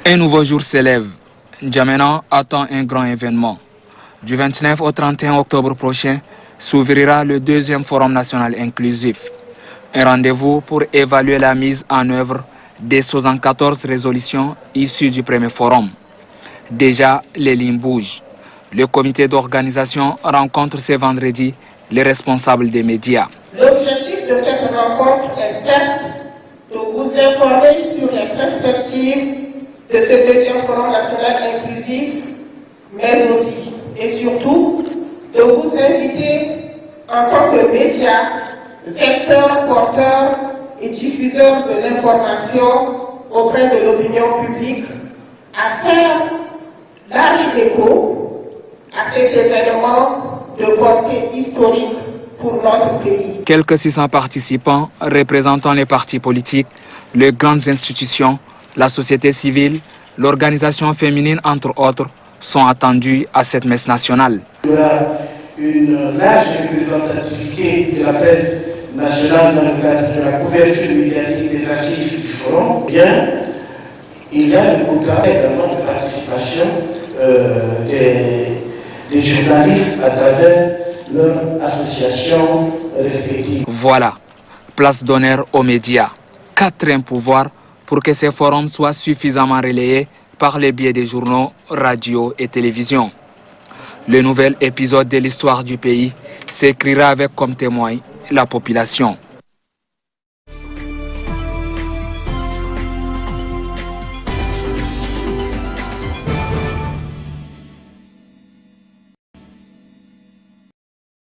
Un nouveau jour s'élève. N'Djamena attend un grand événement. Du 29 au 31 octobre prochain s'ouvrira le deuxième Forum national inclusif. Un rendez-vous pour évaluer la mise en œuvre des 74 résolutions issues du premier forum. Déjà, les lignes bougent. Le comité d'organisation rencontre ce vendredi les responsables des médias. L'objectif de cette rencontre est certes de vous informer sur les perspectives de ce deuxième Forum national inclusif, mais aussi et surtout de vous inviter en tant que médias, vecteurs, porteurs et diffuseurs de l'information auprès de l'opinion publique à faire large écho à cet événement de portée historique pour notre pays. Quelques 600 participants représentant les partis politiques, les grandes institutions, la société civile, l'organisation féminine entre autres, sont attendus à cette messe nationale. Il y aura une large représentativité de la presse nationale dans le cadre de la couverture médiatique des assises du forum. Bien, il y a le quota également de participation des journalistes à travers leurs associations respectives. Voilà, place d'honneur aux médias. Quatrième pouvoir pour que ces forums soient suffisamment relayés par les biais des journaux, radios et télévisions. Le nouvel épisode de l'histoire du pays s'écrira avec comme témoin la population.